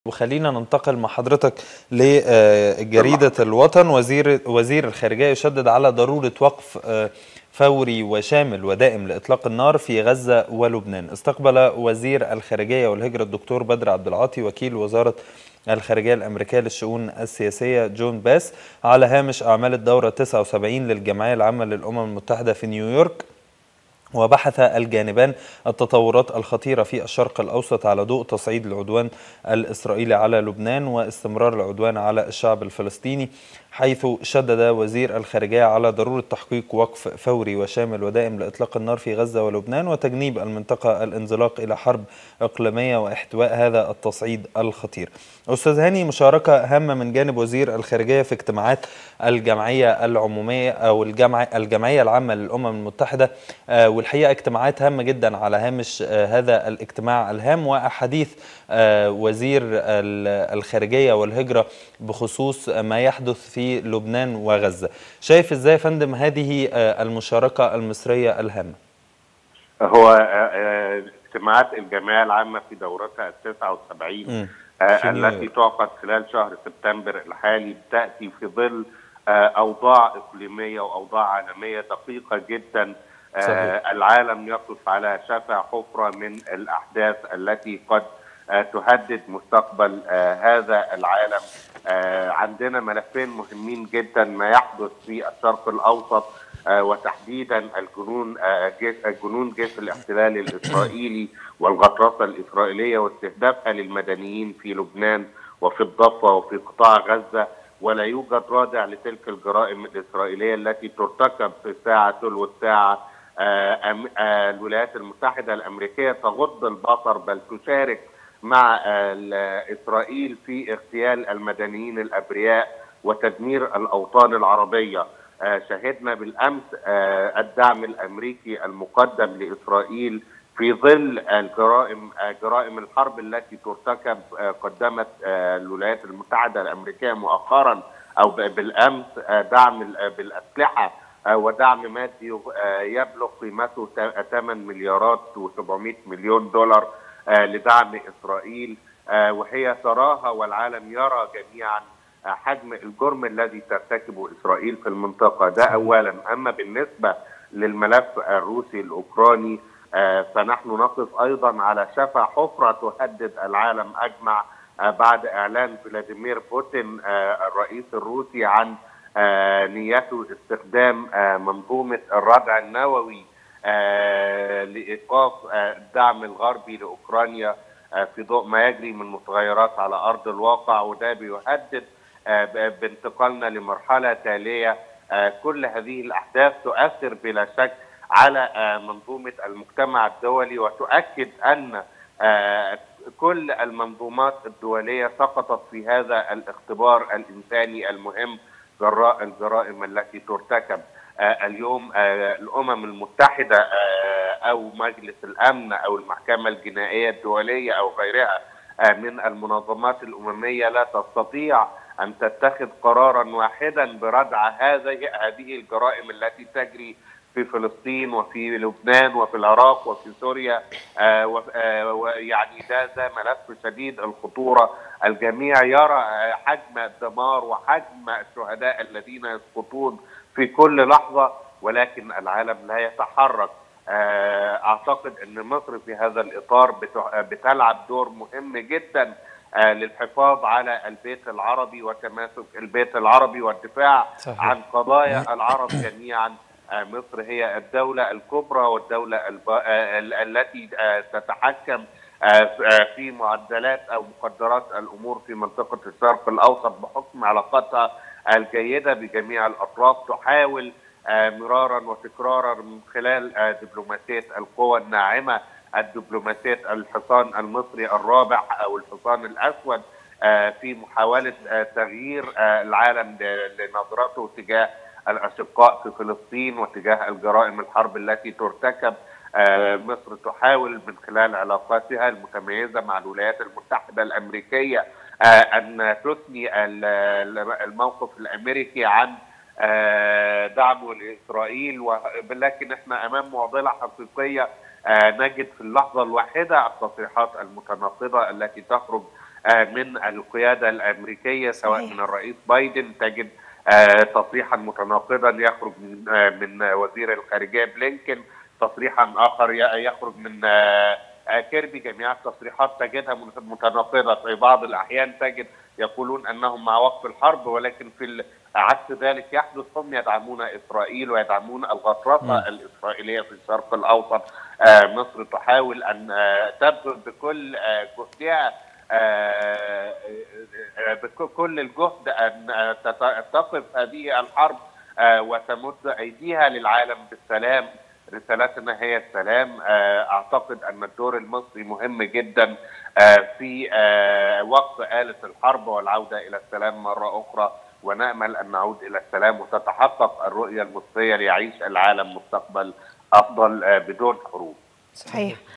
وخلينا ننتقل مع حضرتك لجريدة الوطن. وزير الخارجية يشدد على ضرورة وقف فوري وشامل ودائم لإطلاق النار في غزة ولبنان. استقبل وزير الخارجية والهجرة الدكتور بدر عبد العاطي وكيل وزارة الخارجية الأمريكية للشؤون السياسية جون باس على هامش أعمال الدورة 79 للجمعية العامة للأمم المتحدة في نيويورك. وبحث الجانبان التطورات الخطيرة في الشرق الأوسط على ضوء تصعيد العدوان الإسرائيلي على لبنان واستمرار العدوان على الشعب الفلسطيني، حيث شدد وزير الخارجية على ضرورة تحقيق وقف فوري وشامل ودائم لإطلاق النار في غزة ولبنان وتجنيب المنطقة الانزلاق إلى حرب إقليمية واحتواء هذا التصعيد الخطير. أستاذ هاني، مشاركة هامة من جانب وزير الخارجية في اجتماعات الجمعية العمومية أو الجمعية العامة للأمم المتحدة، والحقيقة اجتماعات هامة جدا على هامش هذا الاجتماع الهام وأحاديث وزير الخارجية والهجرة بخصوص ما يحدث في لبنان وغزة. شايف ازاي يا فندم هذه المشاركة المصرية الهامة؟ هو اجتماعات الجمعية العامة في دورتها 79 التي تعقد خلال شهر سبتمبر الحالي تأتي في ظل أوضاع إقليمية وأوضاع عالمية دقيقة جدا. العالم يقف على شفا حفرة من الأحداث التي قد تهدد مستقبل هذا العالم. عندنا ملفين مهمين جدا: ما يحدث في الشرق الأوسط وتحديدا الجنون جيش الاحتلال الإسرائيلي والغطرسة الإسرائيلية واستهدافها للمدنيين في لبنان وفي الضفة وفي قطاع غزة. ولا يوجد رادع لتلك الجرائم الإسرائيلية التي ترتكب في الساعة تلو الساعة. الولايات المتحدة الأمريكية تغض البصر بل تشارك مع إسرائيل في اغتيال المدنيين الأبرياء وتدمير الأوطان العربية. شهدنا بالأمس الدعم الأمريكي المقدم لإسرائيل في ظل جرائم الحرب التي ترتكب. قدمت الولايات المتحدة الأمريكية مؤخرا أو بالأمس دعم بالأسلحة ودعم مادي يبلغ قيمته 8 مليارات و700 مليون دولار لدعم إسرائيل، وهي تراها والعالم يرى جميعا حجم الجرم الذي ترتكبه إسرائيل في المنطقة. ده أولا. أما بالنسبة للملف الروسي الأوكراني فنحن نقف أيضا على شفا حفرة تهدد العالم أجمع بعد إعلان فلاديمير بوتين الرئيس الروسي عن نيته استخدام منظومة الردع النووي لإيقاف الدعم الغربي لأوكرانيا في ضوء ما يجري من متغيرات على أرض الواقع، وده بيهدد بانتقالنا لمرحلة تالية. كل هذه الأحداث تؤثر بلا شك على منظومة المجتمع الدولي وتؤكد أن كل المنظومات الدولية سقطت في هذا الاختبار الإنساني المهم جراء الجرائم التي ترتكب. اليوم الأمم المتحدة أو مجلس الأمن أو المحكمة الجنائية الدولية أو غيرها من المنظمات الأممية لا تستطيع أن تتخذ قرارا واحدا بردع هذه الجرائم التي تجري في فلسطين وفي لبنان وفي العراق وفي سوريا. يعني ده ملف شديد الخطورة. الجميع يرى حجم الدمار وحجم الشهداء الذين يسقطون في كل لحظة، ولكن العالم لا يتحرك. أعتقد أن مصر في هذا الإطار بتلعب دور مهم جدا للحفاظ على البيت العربي وتماسك البيت العربي والدفاع عن قضايا العرب جميعا. مصر هي الدولة الكبرى والدولة التي تتحكم في معدلات أو مقدرات الأمور في منطقة الشرق الأوسط بحكم علاقاتها الجيدة بجميع الأطراف. تحاول مرارا وتكرارا من خلال دبلوماسية القوى الناعمة، الدبلوماسية الحصان المصري الرابع أو الحصان الأسود، في محاولة تغيير العالم لنظرته تجاه الأشقاء في فلسطين وتجاه الجرائم الحرب التي ترتكب. مصر تحاول من خلال علاقاتها المتميزة مع الولايات المتحدة الأمريكية أن تثني الموقف الأمريكي عن دعمه لإسرائيل، ولكن احنا أمام معضلة حقيقية. نجد في اللحظة الواحدة التصريحات المتناقضة التي تخرج من القيادة الأمريكية سواء من الرئيس بايدن. تجد تصريحا متناقضا يخرج من وزير الخارجية بلينكن، تصريحا آخر يخرج من كيربي. جميع التصريحات تجدها متناقضة. في بعض الأحيان تجد يقولون أنهم مع وقف الحرب، ولكن في عكس ذلك يحدث. هم يدعمون إسرائيل ويدعمون الغطرسة الإسرائيلية في الشرق الأوسط. مصر تحاول أن تبذل بكل جهدها بكل الجهد أن تقف هذه الحرب وتمد أيديها للعالم بالسلام. رسالتنا هي السلام. أعتقد أن الدور المصري مهم جدا في وقف آلة الحرب والعودة إلى السلام مرة أخرى، ونأمل أن نعود إلى السلام وتتحقق الرؤية المصرية ليعيش العالم مستقبل أفضل بدون حروب. صحيح.